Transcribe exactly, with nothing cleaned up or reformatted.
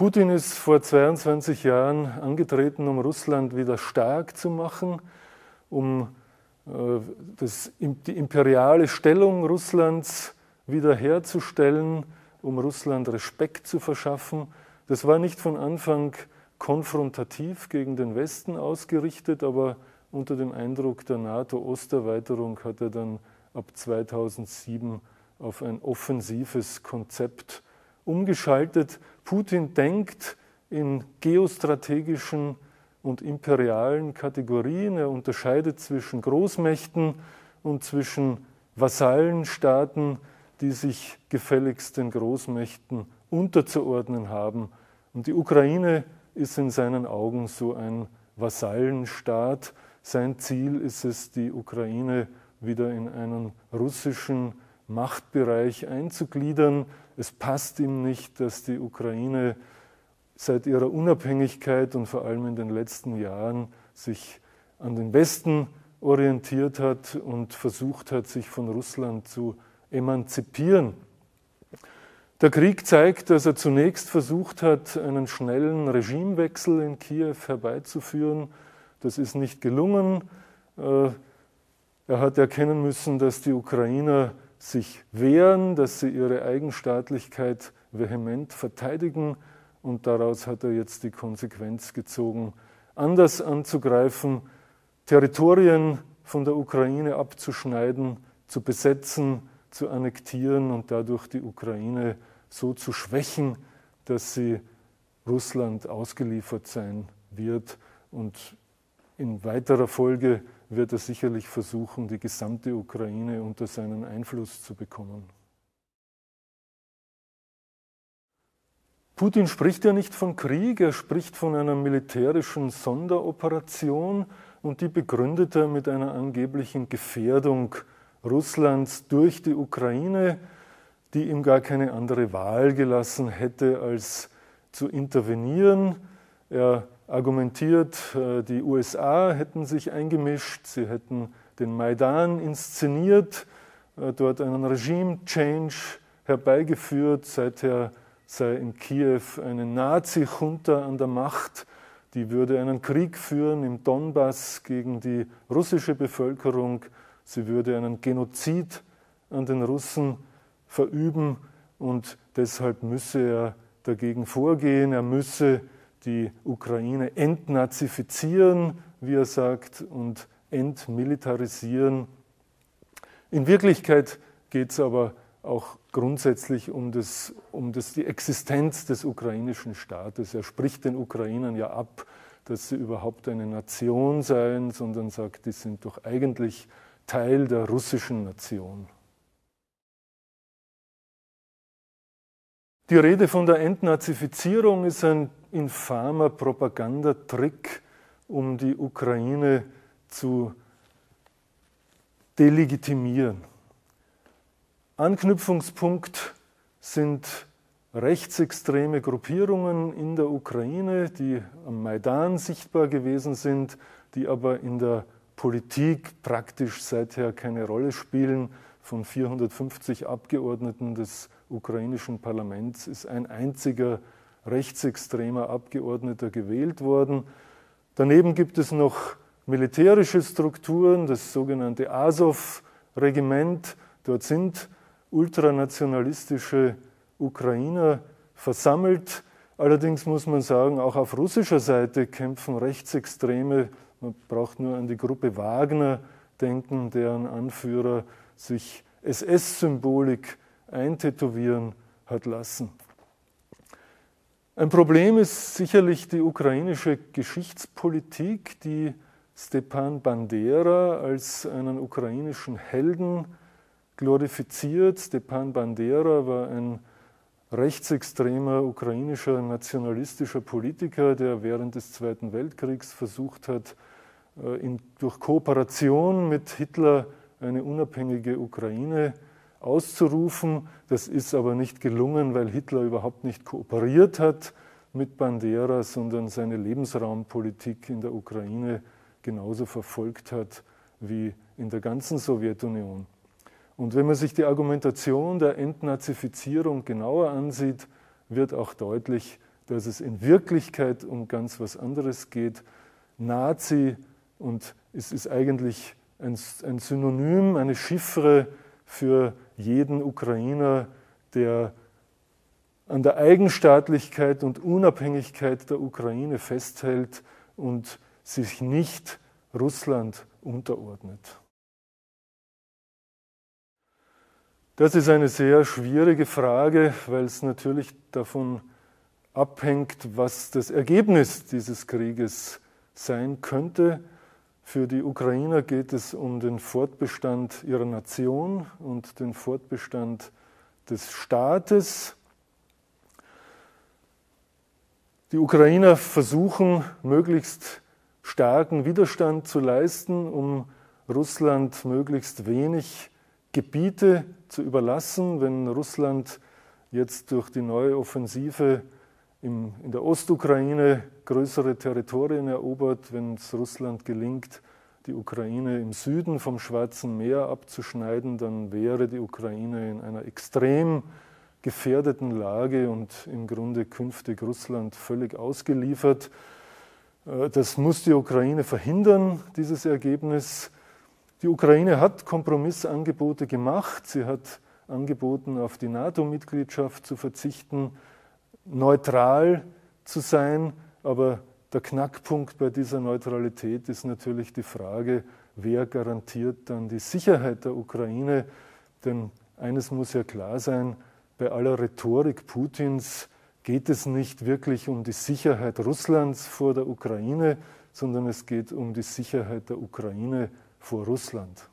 Putin ist vor zweiundzwanzig Jahren angetreten, um Russland wieder stark zu machen, um äh, das, die imperiale Stellung Russlands wiederherzustellen, um Russland Respekt zu verschaffen. Das war nicht von Anfang konfrontativ gegen den Westen ausgerichtet, aber unter dem Eindruck der NATO-Osterweiterung hat er dann ab zweitausendsieben auf ein offensives Konzept umgeschaltet. Putin denkt in geostrategischen und imperialen Kategorien. Er unterscheidet zwischen Großmächten und zwischen Vasallenstaaten, die sich gefälligst den Großmächten unterzuordnen haben. Und die Ukraine ist in seinen Augen so ein Vasallenstaat. Sein Ziel ist es, die Ukraine wieder in einen russischen Machtbereich einzugliedern. Es passt ihm nicht, dass die Ukraine seit ihrer Unabhängigkeit und vor allem in den letzten Jahren sich an den Westen orientiert hat und versucht hat, sich von Russland zu emanzipieren. Der Krieg zeigt, dass er zunächst versucht hat, einen schnellen Regimewechsel in Kiew herbeizuführen. Das ist nicht gelungen. Er hat erkennen müssen, dass die Ukrainer sich wehren, dass sie ihre Eigenstaatlichkeit vehement verteidigen, und daraus hat er jetzt die Konsequenz gezogen, anders anzugreifen, Territorien von der Ukraine abzuschneiden, zu besetzen, zu annektieren und dadurch die Ukraine so zu schwächen, dass sie Russland ausgeliefert sein wird. Und in weiterer Folge wird er sicherlich versuchen, die gesamte Ukraine unter seinen Einfluss zu bekommen. Putin spricht ja nicht von Krieg, er spricht von einer militärischen Sonderoperation, und die begründet er mit einer angeblichen Gefährdung Russlands durch die Ukraine, die ihm gar keine andere Wahl gelassen hätte, als zu intervenieren. Er argumentiert, die U S A hätten sich eingemischt, sie hätten den Maidan inszeniert, dort einen Regime-Change herbeigeführt. Seither sei in Kiew eine Nazi-Junta an der Macht, die würde einen Krieg führen im Donbass gegen die russische Bevölkerung. Sie würde einen Genozid an den Russen verüben, und deshalb müsse er dagegen vorgehen. Er müsse die Ukraine entnazifizieren, wie er sagt, und entmilitarisieren. In Wirklichkeit geht es aber auch grundsätzlich um, das, um das, die Existenz des ukrainischen Staates. Er spricht den Ukrainern ja ab, dass sie überhaupt eine Nation seien, sondern sagt, die sind doch eigentlich Teil der russischen Nation. Die Rede von der Entnazifizierung ist ein infamer Propagandatrick, um die Ukraine zu delegitimieren. Anknüpfungspunkt sind rechtsextreme Gruppierungen in der Ukraine, die am Maidan sichtbar gewesen sind, die aber in der Politik praktisch seither keine Rolle spielen. Von vierhundertfünfzig Abgeordneten des ukrainischen Parlaments ist ein einziger rechtsextremer Abgeordneter gewählt worden. Daneben gibt es noch militärische Strukturen, das sogenannte Asow-Regiment. Dort sind ultranationalistische Ukrainer versammelt. Allerdings muss man sagen, auch auf russischer Seite kämpfen Rechtsextreme. Man braucht nur an die Gruppe Wagner denken, deren Anführer sich S S-Symbolik eintätowieren hat lassen. Ein Problem ist sicherlich die ukrainische Geschichtspolitik, die Stepan Bandera als einen ukrainischen Helden glorifiziert. Stepan Bandera war ein rechtsextremer ukrainischer nationalistischer Politiker, der während des Zweiten Weltkriegs versucht hat, in, durch Kooperation mit Hitler eine unabhängige Ukraine auszurufen. Das ist aber nicht gelungen, weil Hitler überhaupt nicht kooperiert hat mit Bandera, sondern seine Lebensraumpolitik in der Ukraine genauso verfolgt hat wie in der ganzen Sowjetunion. Und wenn man sich die Argumentation der Entnazifizierung genauer ansieht, wird auch deutlich, dass es in Wirklichkeit um ganz was anderes geht. Nazi, und es ist eigentlich ein, ein Synonym, eine Chiffre für jeden Ukrainer, der an der Eigenstaatlichkeit und Unabhängigkeit der Ukraine festhält und sich nicht Russland unterordnet. Das ist eine sehr schwierige Frage, weil es natürlich davon abhängt, was das Ergebnis dieses Krieges sein könnte. Für die Ukrainer geht es um den Fortbestand ihrer Nation und den Fortbestand des Staates. Die Ukrainer versuchen, möglichst starken Widerstand zu leisten, um Russland möglichst wenig Gebiete zu überlassen. Wenn Russland jetzt durch die neue Offensive im, in der Ostukraine größere Territorien erobert, wenn es Russland gelingt, die Ukraine im Süden vom Schwarzen Meer abzuschneiden, dann wäre die Ukraine in einer extrem gefährdeten Lage und im Grunde künftig Russland völlig ausgeliefert. Das muss die Ukraine verhindern, dieses Ergebnis. Die Ukraine hat Kompromissangebote gemacht. Sie hat angeboten, auf die NATO-Mitgliedschaft zu verzichten, neutral zu sein. Aber der Knackpunkt bei dieser Neutralität ist natürlich die Frage, wer garantiert dann die Sicherheit der Ukraine? Denn eines muss ja klar sein, bei aller Rhetorik Putins geht es nicht wirklich um die Sicherheit Russlands vor der Ukraine, sondern es geht um die Sicherheit der Ukraine vor Russland.